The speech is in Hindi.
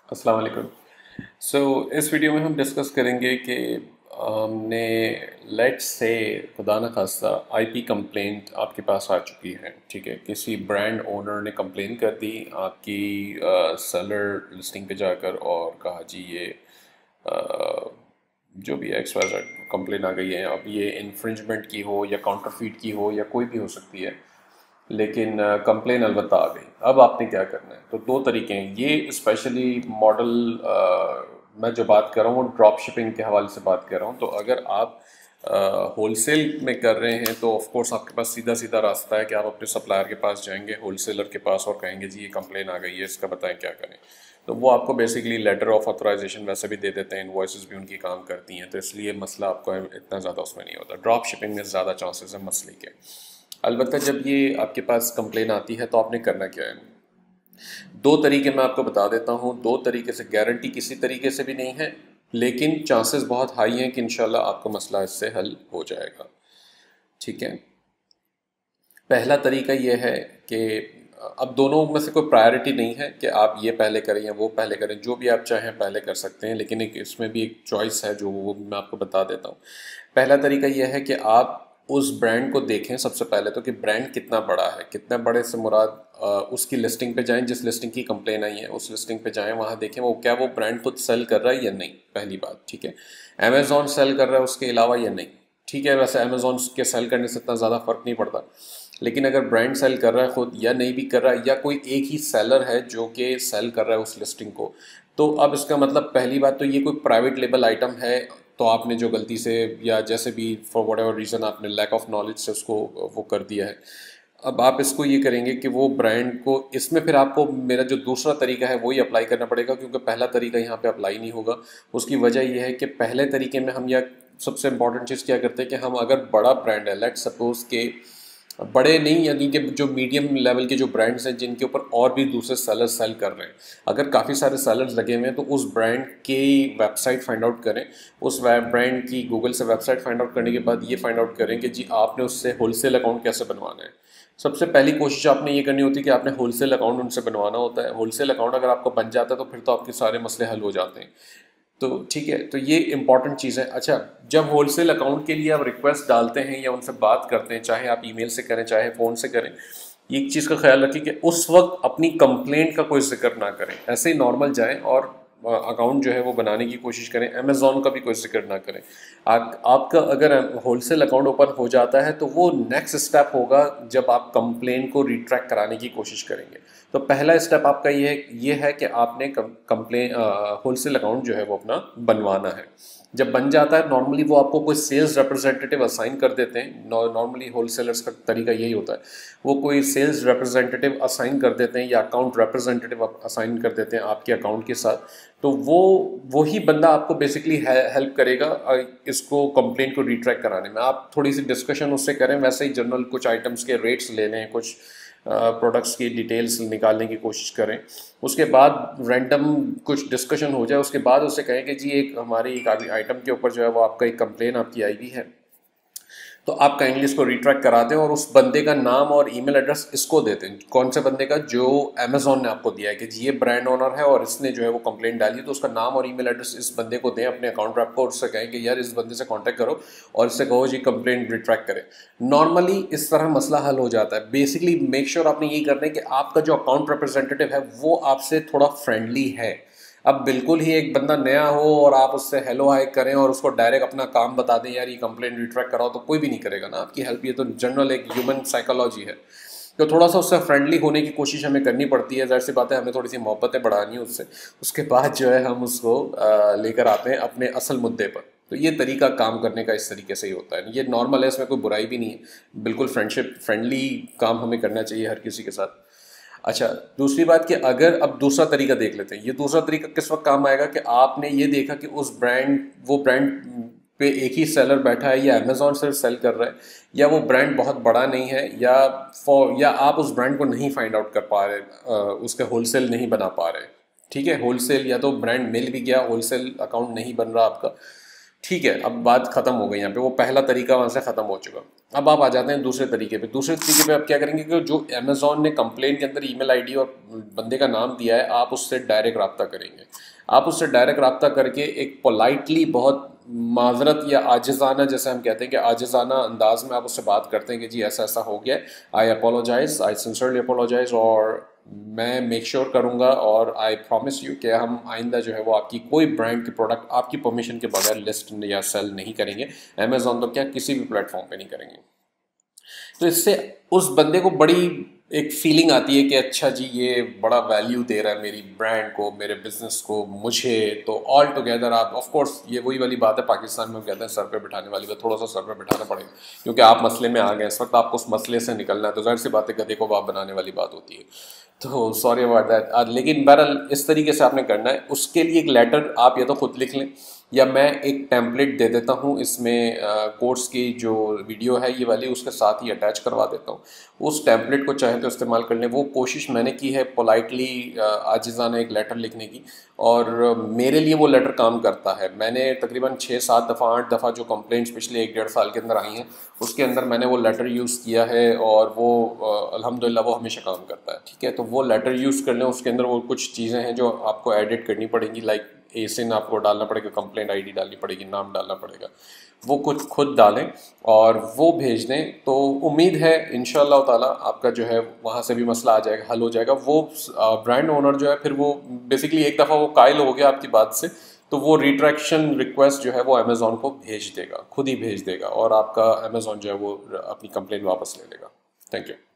अस्सलाम वालेकुम। सो इस वीडियो में हम डिस्कस करेंगे कि हमने लेट्स से खुदा न खास्ता आईपी कंप्लेंट आपके पास आ चुकी है। ठीक है, किसी ब्रांड ओनर ने कंप्लेन कर दी आपकी सेलर लिस्टिंग पे जाकर और कहा जी ये अ, जो भी एक्स वाई जेड कंप्लेन आ गई है। अब ये इन्फ्रिंजमेंट की हो या काउंटरफीट की हो या कोई भी हो सकती है, लेकिन कंप्लेन अलबत्ता आ गई। अब आपने क्या करना है? तो दो तरीके हैं ये, स्पेशली मॉडल मैं जो बात कर रहा हूँ वो ड्रॉप शिपिंग के हवाले से बात कर रहा हूँ। तो अगर आप होलसेल में कर रहे हैं तो ऑफ कोर्स आपके पास सीधा सीधा रास्ता है कि आप अपने सप्लायर के पास जाएंगे, होलसेलर के पास, और कहेंगे जी ये कंप्लेन आ गई है, इसका बताएं क्या करें। तो वो आपको बेसिकली लेटर ऑफ ऑथराइजेशन वैसे भी दे देते हैं, इनवॉइसेस भी उनकी काम करती हैं, तो इसलिए मसला आपको इतना ज़्यादा उसमें नहीं होता। ड्रॉप शिपिंग में ज़्यादा चांसेस है मसले के। अलबत्ता जब ये आपके पास कंप्लेन आती है तो आपने करना क्या है? दो तरीके मैं आपको बता देता हूँ। दो तरीके से गारंटी किसी तरीके से भी नहीं है, लेकिन चांसेस बहुत हाई हैं कि इंशाल्लाह आपका मसला इससे हल हो जाएगा। ठीक है, पहला तरीका ये है कि अब दोनों में से कोई प्रायोरिटी नहीं है कि आप ये पहले करें या वो पहले करें, जो भी आप चाहें पहले कर सकते हैं, लेकिन एक इसमें भी एक चॉइस है जो वो मैं आपको बता देता हूँ। पहला तरीका यह है कि आप उस ब्रांड को देखें सबसे पहले तो कि ब्रांड कितना बड़ा है। कितना बड़े से मुराद उसकी लिस्टिंग पे जाएं, जिस लिस्टिंग की कंप्लेन आई है उस लिस्टिंग पे जाएं, वहाँ देखें वो क्या वो ब्रांड खुद सेल कर रहा है या नहीं, पहली बात। ठीक है, अमेजोन सेल कर रहा है उसके अलावा या नहीं। ठीक है, वैसे अमेजोन के सेल करने से इतना ज़्यादा फर्क नहीं पड़ता, लेकिन अगर ब्रांड सेल कर रहा है खुद या नहीं भी कर रहा है, या कोई एक ही सेलर है जो कि सेल कर रहा है उस लिस्टिंग को, तो अब इसका मतलब पहली बात तो ये कोई प्राइवेट लेबल आइटम है, तो आपने जो गलती से या जैसे भी फॉर वट एवर रीज़न आपने लैक ऑफ नॉलेज से उसको वो कर दिया है। अब आप इसको ये करेंगे कि वो ब्रांड को, इसमें फिर आपको मेरा जो दूसरा तरीका है वही अप्लाई करना पड़ेगा, क्योंकि पहला तरीका यहाँ पे अप्लाई नहीं होगा। उसकी वजह यह है कि पहले तरीके में हम, या सबसे इंपॉर्टेंट चीज़ क्या करते हैं कि हम अगर बड़ा ब्रांड है, लेट्स सपोज के बड़े नहीं, यानी कि जो मीडियम लेवल के जो ब्रांड्स हैं जिनके ऊपर और भी दूसरे सेलर्स सेल कर रहे हैं, अगर काफ़ी सारे सेलर्स लगे हुए हैं तो उस ब्रांड की वेबसाइट फाइंड आउट करें। उस ब्रांड की गूगल से वेबसाइट फाइंड आउट करने के बाद ये फाइंड आउट करें कि जी आपने उससे होलसेल अकाउंट कैसे बनवाना है। सबसे पहली कोशिश आपने ये करनी होती है कि आपने होलसेल अकाउंट उनसे बनवाना होता है। होलसेल अकाउंट अगर आपको बन जाता है तो फिर तो आपके सारे मसले हल हो जाते हैं। तो ठीक है, तो ये इंपॉर्टेंट चीज़ है। अच्छा, जब होलसेल अकाउंट के लिए आप रिक्वेस्ट डालते हैं या उनसे बात करते हैं, चाहे आप ईमेल से करें चाहे फ़ोन से करें, एक चीज़ का ख्याल रखिए कि उस वक्त अपनी कंप्लेंट का कोई जिक्र ना करें। ऐसे ही नॉर्मल जाएं और अकाउंट जो है वो बनाने की कोशिश करें। अमेज़ॉन का भी कोई जिक्र ना करें। आपका अगर होलसेल अकाउंट ओपन हो जाता है तो वो नेक्स्ट स्टेप होगा जब आप कंप्लेंट को रिट्रैक्ट कराने की कोशिश करेंगे। तो पहला स्टेप आपका ये है कि आपने कंप्लेन होलसेल अकाउंट जो है वो अपना बनवाना है। जब बन जाता है, नॉर्मली वो आपको कोई सेल्स रिप्रेजेंटेटिव असाइन कर देते हैं। नॉर्मली होलसेलर्स का तरीका यही होता है, वो कोई सेल्स रिप्रेजेंटेटिव असाइन कर देते हैं या अकाउंट रिप्रेजेंटेटिव असाइन कर देते हैं आपके अकाउंट के साथ। तो वही बंदा आपको बेसिकली हेल्प करेगा इसको कंप्लेंट को रिट्रैक्ट कराने में। आप थोड़ी सी डिस्कशन उससे करें, वैसे ही जनरल कुछ आइटम्स के रेट्स ले लें, कुछ प्रोडक्ट्स की डिटेल्स निकालने की कोशिश करें। उसके बाद रैंडम कुछ डिस्कशन हो जाए, उसके बाद उससे कहें कि जी एक हमारी एक आइटम के ऊपर जो है वो आपका एक कंप्लेन आपकी आई हुई है, तो आप काइंडली इसको रिट्रैक्ट करा दें और उस बंदे का नाम और ईमेल एड्रेस इसको देते हैं। कौन से बंदे का? जो अमेजोन ने आपको दिया है कि जी ये ब्रांड ओनर है और इसने जो है वो कंप्लेंट डाली है, तो उसका नाम और ईमेल एड्रेस इस बंदे को दें अपने अकाउंट रैप को, और उससे कहें कि यार इस बंदे से कांटेक्ट करो और इससे कहो जी कंप्लेंट रिट्रैक्ट करें। नॉर्मली इस तरह मसला हल हो जाता है। बेसिकली मेक श्योर आपने यही करना है कि आपका जो अकाउंट रिप्रेजेंटेटिव है वो आपसे थोड़ा फ्रेंडली है। अब बिल्कुल ही एक बंदा नया हो और आप उससे हेलो हाय करें और उसको डायरेक्ट अपना काम बता दें, यार ये कंप्लेंट रिट्रैक्ट कराओ, तो कोई भी नहीं करेगा ना आपकी हेल्प। ये तो जनरल एक ह्यूमन साइकोलॉजी है। तो थोड़ा सा उससे फ्रेंडली होने की कोशिश हमें करनी पड़ती है, ज़ाहिर सी बात है हमें थोड़ी सी मोहब्बतें बढ़ानी है उससे। उसके बाद जो है हम उसको लेकर आते हैं अपने असल मुद्दे पर। तो ये तरीका काम करने का इस तरीके से ही होता है। ये नॉर्मल है, इसमें कोई बुराई भी नहीं है, बिल्कुल फ्रेंडशिप फ्रेंडली काम हमें करना चाहिए हर किसी के साथ। अच्छा, दूसरी बात कि अगर, अब दूसरा तरीका देख लेते हैं। ये दूसरा तरीका किस वक्त काम आएगा कि आपने ये देखा कि वो ब्रांड पे एक ही सेलर बैठा है, या अमेजोन सिर्फ सेल कर रहा है, या वो ब्रांड बहुत बड़ा नहीं है, या आप उस ब्रांड को नहीं फाइंड आउट कर पा रहे, उसके होलसेल नहीं बना पा रहे। ठीक है, होलसेल या तो ब्रांड मिल भी गया, होलसेल अकाउंट नहीं बन रहा आपका, ठीक है, अब बात खत्म हो गई यहाँ पे, वो पहला तरीका वहाँ से ख़त्म हो चुका। अब आप आ जाते हैं दूसरे तरीके पे। दूसरे तरीके पे आप क्या करेंगे कि जो अमेज़ॉन ने कंप्लेंट के अंदर ईमेल आईडी और बंदे का नाम दिया है, आप उससे डायरेक्ट रब्ता करेंगे। आप उससे डायरेक्ट रब्ता करके एक पोलाइटली, बहुत माजरत या आजिज़ाना, जैसे हम कहते हैं कि आजिज़ाना अंदाज में आप उससे बात करते हैं कि जी ऐसा ऐसा हो गया, I apologise, I sincerely apologise, और मैं मेक श्योर करूंगा और आई प्रॉमिस यू कि हम आइंदा जो है वो आपकी कोई ब्रांड की प्रोडक्ट आपकी परमिशन के बगैर लिस्ट या सेल नहीं करेंगे। अमेजोन तो क्या, किसी भी प्लेटफॉर्म पे नहीं करेंगे। तो इससे उस बंदे को बड़ी एक फीलिंग आती है कि अच्छा जी ये बड़ा वैल्यू दे रहा है मेरी ब्रांड को, मेरे बिजनेस को, मुझे। तो ऑल टुगेदर आप, ऑफ कोर्स ये वही वाली बात है, पाकिस्तान में हम कहते हैं सर पे बिठाने वाली बात, थोड़ा सा सर पे बिठाना पड़ेगा क्योंकि आप मसले में आ गए इस वक्त, आपको उस मसले से निकलना है। तो जाहिर सी बात है गधे को बाप बनाने वाली बात होती है। तो सॉरी अबाउट दैट। लेकिन बहरहाल इस तरीके से आपने करना है। उसके लिए एक लेटर आप या तो खुद लिख लें, या मैं एक टेम्पलेट दे देता हूँ, इसमें कोर्स की जो वीडियो है ये वाली उसके साथ ही अटैच करवा देता हूँ। उस टेम्पलेट को चाहे तो इस्तेमाल कर लें। वो कोशिश मैंने की है पोलाइटली आजिज़ाना एक लेटर लिखने की, और मेरे लिए वो लेटर काम करता है। मैंने तकरीबन 6-7 दफ़ा 8 दफ़ा जो कंप्लेंट्स पिछले 1-1.5 साल के अंदर आई हैं, उसके अंदर मैंने वो लेटर यूज़ किया है, और वो अल्हम्दुलिल्लाह वो हमेशा काम करता है। ठीक है, तो वो लेटर यूज़ कर लें। उसके अंदर वो कुछ चीज़ें हैं जो आपको एडिट करनी पड़ेंगी, लाइक एसिन आपको डालना पड़ेगा, कंप्लेंट आईडी डालनी पड़ेगी, नाम डालना पड़ेगा, वो कुछ खुद डालें और वो भेज दें। तो उम्मीद है इंशाअल्लाह ताला आपका जो है वहाँ से भी मसला आ जाएगा, हल हो जाएगा। वो ब्रांड ओनर जो है फिर वो बेसिकली एक दफ़ा वो कायल हो गया आपकी बात से, तो वो रिट्रैक्शन रिक्वेस्ट जो है वो अमेज़ॉन को भेज देगा, खुद ही भेज देगा, और आपका अमेज़ॉन जो है वो अपनी कंप्लेंट वापस ले लेगा। Thank you.